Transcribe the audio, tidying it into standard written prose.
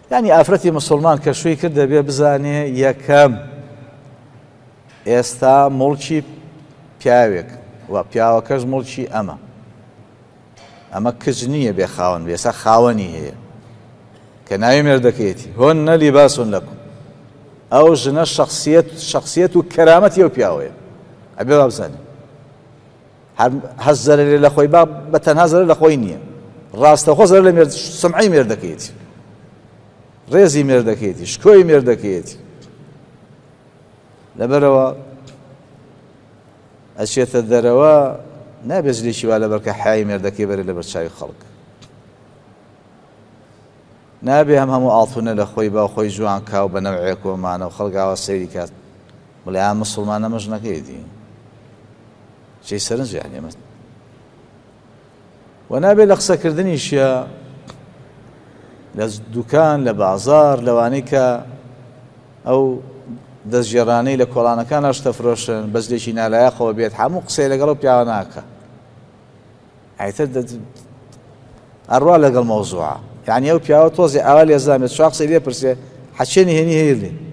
يعني ئافرەتی مسلمان کە شووی کرد دەبێ بزانێ یەکەم ئێستا مڵکی پیاوێک و پیاوەکەش مڵکی ئەمە کچ نییە بێ خاوەن بێ، ئێستا خاوەنی هەیە کە ناوی مێردەکەیەتی هۆن لیباسون لەکم. ئەو ژنە شخصیەت و کەرامەتی ئەو پیاوەیە، ئەبێ بابزانێ هەست زەرەرێ لە خۆی بە تەنها زەرەر لە خۆی نییە، ڕاستەخۆ زەرەر لە سمعەی مێردەکەیەتی، ڕێزی مێردەکەیەتی، شکۆی مێردەکەیەتی. لەبەرەوە ئەچێتە دەرەوە نابێت لێکی وا لەبەر کە حیای مێردەکەی بەرێ لەبەر چاوی خەڵک، نابێ هەموو ئاڵتونە لە خۆی با خۆی جوان کا و بە نەوعێکۆمانە و خەڵگاوە سەیری کات بڵێ ئا مسڵمانە مەژنەکەیەتی چی سەرنجیان ئێمە. و نابێت لە قسەکردنیشیە لە دوکان لە بازار لەوانەی کە ئەو دەستگێڕانەی لە کۆڵانەکان هەشتەفرۆشن بەزلێکی نالایەقەوە بێت هەموو قسەی لەگەڵ و پیاوە ناکە، ئایتر ئەڕوا لەگەڵ مەوزوعە. یعنی ئەو پیاوە تۆزی ئاوا لێزانێت چوا قسەی لێ پرسێ حەچێنی هێنی هەیە لێ